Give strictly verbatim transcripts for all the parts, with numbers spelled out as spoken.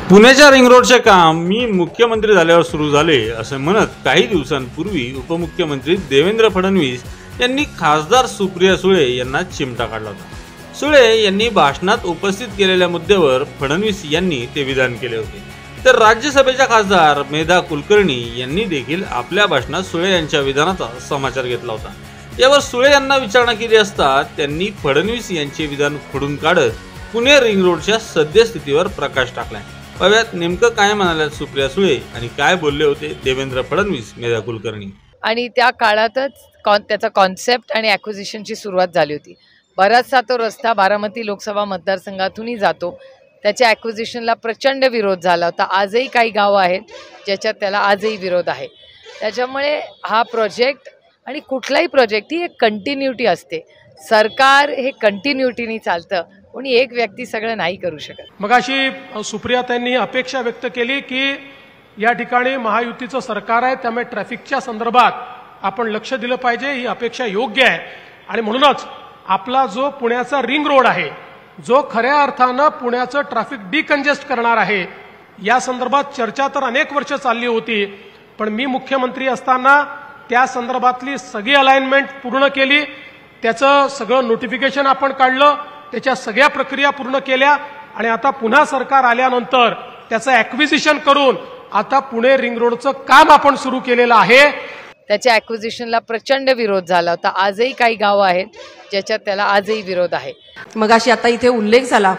पुण्याच्या रिंग रोडचे काम मी मुख्यमंत्री झाल्यावर सुरू झाले असं म्हणत काही दिवसांपूर्वी उपमुख्यमंत्री देवेंद्र फडणवीस यांनी खासदार सुप्रिया सुळे यांना चिमटा काढला होता। सुळे यांनी भाषणात उपस्थित केलेल्या मुद्द्यावर फडणवीस यांनी ते विधान केले होते, तर राज्यसभेच्या खासदार मेधा कुलकर्णी यांनी देखील आपल्या भाषणात सुळे यांच्या विधानाचा समाचार घेतला होता। यावर सुळे यांना विचारणा केली असता त्यांनी फडणवीस यांचे विधान खोडून काढत पुणे रिंग रोडच्या सद्यस्थितीवर प्रकाश टाकलाय। पाहूयात नेमकं काय म्हणाल्या सुप्रिया सुळे आणि काय बोलले होते देवेंद्र फडणवीस मेधा कुलकर्णी। आणि त्या काळातच त्याचा कॉन्सेप्ट आणि ॲक्विजिशनची सुरुवात झाली होती। बराचसा तो रस्ता बारामती लोकसभा मतदारसंघातूनही जातो, त्याच्या ॲक्विजिशनला प्रचंड विरोध झाला होता। आजही काही गावं आहेत ज्याच्यात त्याला आजही विरोध आहे। त्याच्यामुळे हा प्रोजेक्ट आणि कुठलाही प्रोजेक्ट ही एक कंटिन्युटी असते, सरकार हे कंटिन्युटीने चालतं, कोणी एक व्यक्ती सगळं नाही करू शकत। मगाशी सुप्रिया त्यांनी अपेक्षा व्यक्त केली की या ठिकाणी महायुतीचं सरकार आहे, त्यामुळे ट्रॅफिकच्या संदर्भात आपण लक्ष दिलं पाहिजे, ही अपेक्षा योग्य आहे। आणि म्हणूनच आपला जो पुण्याचा रिंग रोड आहे, जो खऱ्या अर्थानं पुण्याचं ट्रॅफिक डिकंजेस्ट करणार आहे, या संदर्भात चर्चा तर अनेक वर्ष चालली होती, पण मी मुख्यमंत्री असताना त्या संदर्भातली सगळी अलाइनमेंट पूर्ण केली, त्याचं सगळं नोटिफिकेशन आपण काढलं, त्याच्या सगळ्या प्रक्रिया पूर्ण केल्या आणि आता पुन्हा सरकार आल्यानंतर त्याचं ॲक्विजिशन करून आता पुणे रिंग रोडचं काम आपण सुरू केलेलं आहे। त्याच्या ॲक्विजिशनला प्रचंड विरोध झाला होता। आजही काही गावं आहेत ज्याच्यात त्याला आजही विरोध आहे। मगाशी आता इथे उल्लेख झाला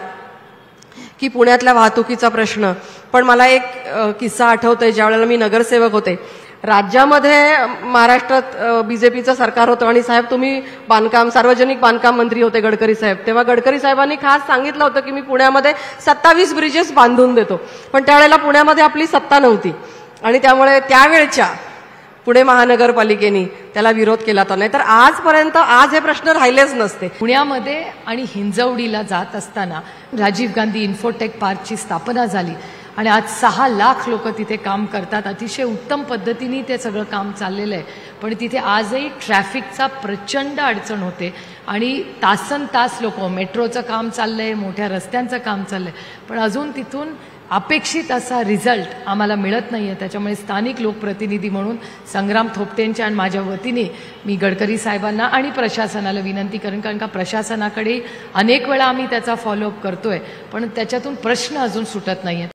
की पुण्यातल्या वाहतुकीचा प्रश्न, पण मला एक किस्सा आठवतोय। ज्यावेळेला मी नगरसेवक होते, राज्यामध्ये महाराष्ट्रात बीजेपीचं सरकार होतं आणि साहेब तुम्ही बांधकाम सार्वजनिक बांधकाम मंत्री होते गडकरी साहेब, तेव्हा गडकरी साहेबांनी खास सांगितलं होतं की मी पुण्यामध्ये सत्तावीस ब्रिजेस बांधून देतो, पण त्यावेळेला पुण्यामध्ये आपली सत्ता नव्हती आणि त्यामुळे त्यावेळच्या पुणे महानगरपालिकेने त्याला विरोध केला होता। नाही तर आजपर्यंत आज हे प्रश्न राहिलेच नसते। पुण्यामध्ये आणि हिंजवडीला जात असताना राजीव गांधी इन्फोटेक पार्कची स्थापना झाली आणि आज सहा लाख लोक तिथे काम करतात। अतिशय उत्तम पद्धतीने ते सगळं काम चाललेलं आहे, पण तिथे आजही ट्रॅफिकचा प्रचंड अडचण होते आणि तासन तास लोक, मेट्रोचं काम चाललंय, मोठ्या रस्त्यांचं काम चाललंय, पण अजून तिथून अपेक्षित असा रिझल्ट आम्हाला मिळत नाही आहे। त्याच्यामुळे स्थानिक लोकप्रतिनिधी म्हणून संग्राम थोपटेंच्या आणि माझ्या वतीने मी गडकरी साहेबांना आणि प्रशासनाला विनंती करेन, कारण का प्रशासनाकडे अनेक वेळा आम्ही त्याचा फॉलोअप करतोय, पण त्याच्यातून प्रश्न अजून सुटत नाही आहेत।